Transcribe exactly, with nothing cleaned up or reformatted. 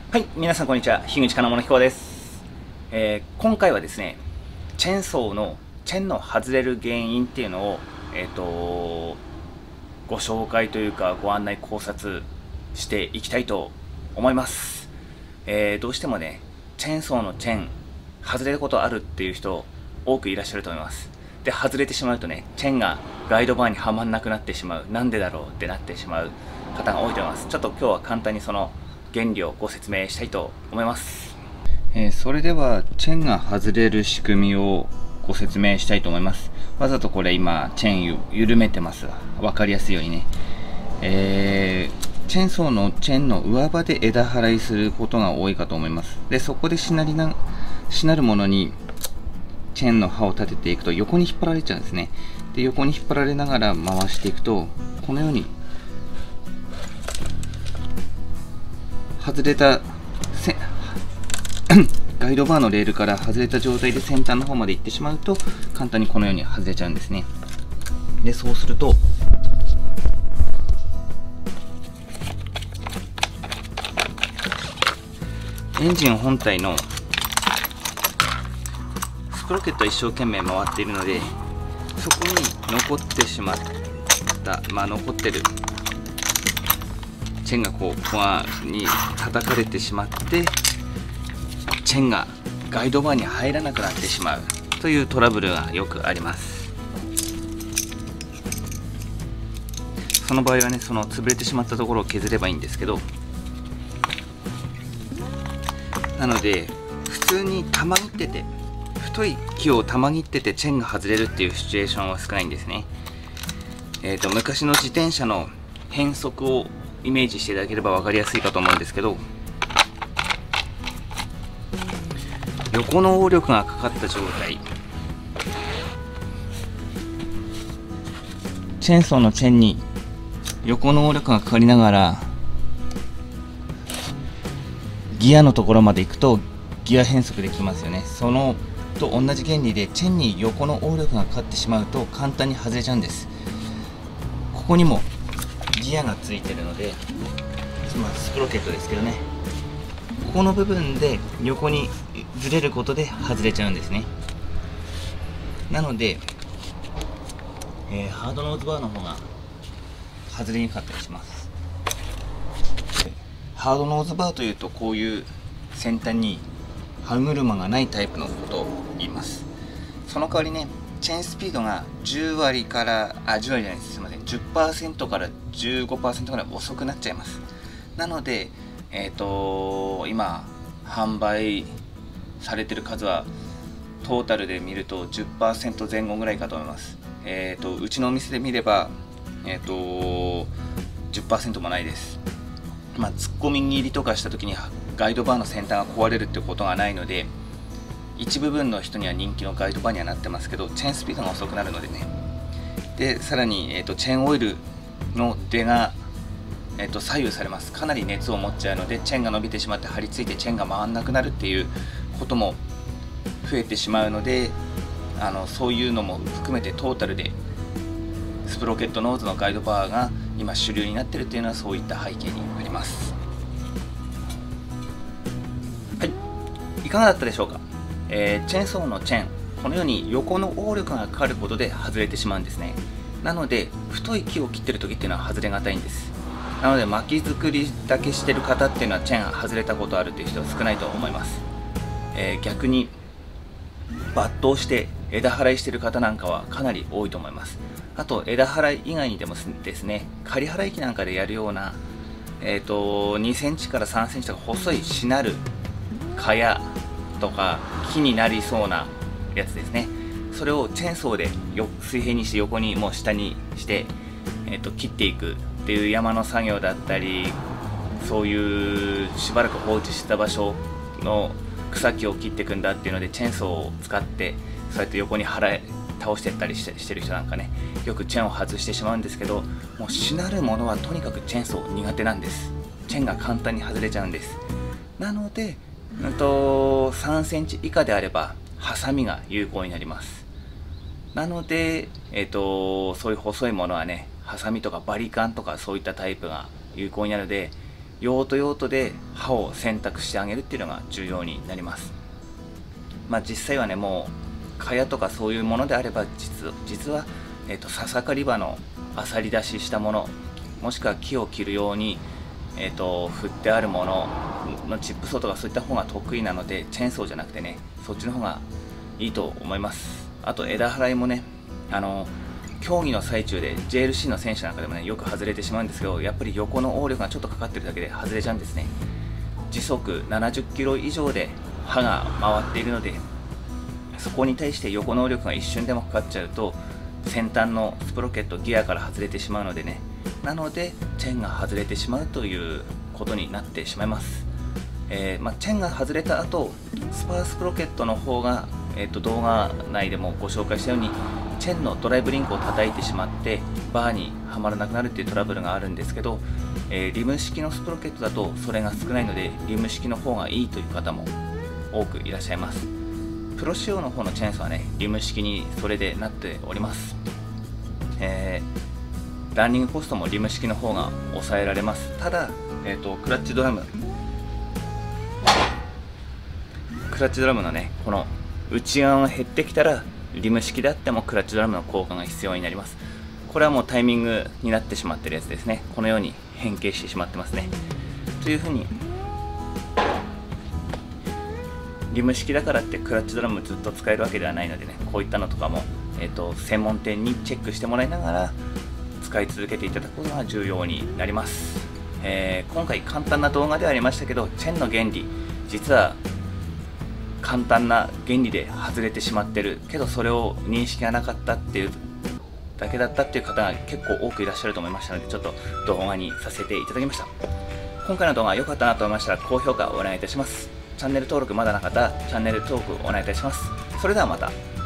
はい、皆さんこんにちは。樋口金物彦です、えー、今回はですね、チェーンソーのチェーンの外れる原因っていうのを、えーとご紹介というかご案内考察していきたいと思います。えー、どうしてもね、チェーンソーのチェーン外れることあるっていう人多くいらっしゃると思います。で、外れてしまうとね、チェーンがガイドバーにはまんなくなってしまう、なんでだろうってなってしまう方が多いと思います。ちょっと今日は簡単にその原理をご説明したいと思います。えー、それではチェーンが外れる仕組みをご説明したいと思います。わざとこれ今チェーンを緩めてますが、分かりやすいようにね、えー、チェーンソーのチェーンの上刃で枝払いすることが多いかと思います。で、そこでしなりなしなるものにチェーンの刃を立てていくと横に引っ張られちゃうんですね。で、横に引っ張られながら回していくとこのように外れたせガイドバーのレールから外れた状態で先端の方まで行ってしまうと簡単にこのように外れちゃうんですね。で、そうするとエンジン本体のスプロケットは一生懸命回っているので、そこに残ってしまったまあ残ってるチェーンがこうコアに叩かれてしまってチェーンがガイドバーに入らなくなってしまうというトラブルがよくあります。その場合はね、その潰れてしまったところを削ればいいんですけど、なので普通に玉切ってて太い木を玉切っててチェーンが外れるっていうシチュエーションは少ないんですね。えーと昔の自転車の変速をイメージしていただければ分かりやすいかと思うんですけど、横の応力がかかった状態、チェーンソーのチェーンに横の応力がかかりながらギアのところまで行くとギア変速できますよね。そのと同じ原理でチェーンに横の応力がかかってしまうと簡単に外れちゃうんです。ここにもギアがついてるので、まあ、スプロケットですけどね、ここの部分で横にずれることで外れちゃうんですね。なので、えー、ハードノーズバーの方が外れにくかったりします。ハードノーズバーというとこういう先端に歯車がないタイプのことを言います。その代わりね、チェーンスピードがじゅうわりからあじゅうわりじゃないです、すみません じゅっパーセント から じゅうごパーセント ぐらい遅くなっちゃいます。なので、えっと今販売されてる数はトータルで見ると じゅっパーセント 前後ぐらいかと思います。えっとうちのお店で見れば、えっと じゅっパーセント もないです。まあ、突っ込み切りとかした時にガイドバーの先端が壊れるってことがないので、一部分の人には人気のガイドバーにはなってますけど、チェーンスピードが遅くなるのでね。で、さらに、えーと、チェーンオイルの出が、えーと、左右されます。かなり熱を持っちゃうので、チェーンが伸びてしまって張り付いてチェーンが回らなくなるっていうことも増えてしまうので、あのそういうのも含めてトータルでスプロケットノーズのガイドバーが今主流になっているというのはそういった背景にあります。はい、いかがだったでしょうか。えー、チェーンソーのチェーン、このように横の応力がかかることで外れてしまうんですね。なので太い木を切ってる時っていうのは外れがたいんです。なので巻き作りだけしてる方っていうのはチェーンが外れたことあるっていう人は少ないと思います。えー、逆に抜刀して枝払いしてる方なんかはかなり多いと思います。あと枝払い以外にでもですね、仮払い機なんかでやるような、えーとにセンチからさんセンチとか細いしなる蚊帳とか木になりそうなやつですね。それをチェーンソーでよ水平にして横にもう下にして、えーと切っていくっていう山の作業だったり、そういうしばらく放置した場所の草木を切っていくんだっていうのでチェーンソーを使ってそうやって横に払い倒していったりして、してる人なんかね、よくチェーンを外してしまうんですけど、もうしなるものはとにかくチェーンソー苦手なんです。チェーンが簡単に外れちゃうんです。なので、うんとさんセンチ以下であればハサミが有効になります。なので、えーとそういう細いものはね、ハサミとかバリカンとかそういったタイプが有効になるので、 用途用途で刃を選択してあげるっていうのが重要になります。まあ実際はね、もう蚊帳とかそういうものであれば実実は、えー、と笹刈り刃のあさり出ししたもの、もしくは木を切るように、えー、と振ってあるもののチップソーとかそういった方が得意なので、チェーンソーじゃなくてね、そっちの方がいいと思います。あと枝払いもね、あの競技の最中で ジェーエルシー の選手なんかでもねよく外れてしまうんですけど、やっぱり横の応力がちょっとかかってるだけで外れちゃうんですね。時速ななじゅっキロ以上で刃が回っているので、そこに対して横の応力が一瞬でもかかっちゃうと先端のスプロケットギアから外れてしまうのでね、なのでチェーンが外れてしまうということになってしまいます。えーまあ、チェーンが外れた後、スパースプロケットの方が、えー、と動画内でもご紹介したようにチェーンのドライブリンクを叩いてしまってバーにはまらなくなるっていうトラブルがあるんですけど、えー、リム式のスプロケットだとそれが少ないのでリム式の方がいいという方も多くいらっしゃいます。プロ仕様の方のチェーンソーはね、リム式にそれでなっております。えー、ランニングコストもリム式の方が抑えられます。ただ、えー、とクラッチドラムクラッチドラムのね、この内側が減ってきたらリム式であってもクラッチドラムの交換が必要になります。これはもうタイミングになってしまってるやつですね。このように変形してしまってますね。というふうにリム式だからってクラッチドラムずっと使えるわけではないのでね、こういったのとかも、えーと専門店にチェックしてもらいながら使い続けていただくことが重要になります。えー、今回簡単な動画ではありましたけど、チェーンの原理、実は簡単な原理で外れてしまってるけど、それを認識がなかったっていうだけだったっていう方が結構多くいらっしゃると思いましたので、ちょっと動画にさせていただきました。今回の動画良かったなと思いましたら高評価をお願いいたします。チャンネル登録まだなかったらチャンネル登録お願いいたします。それではまた。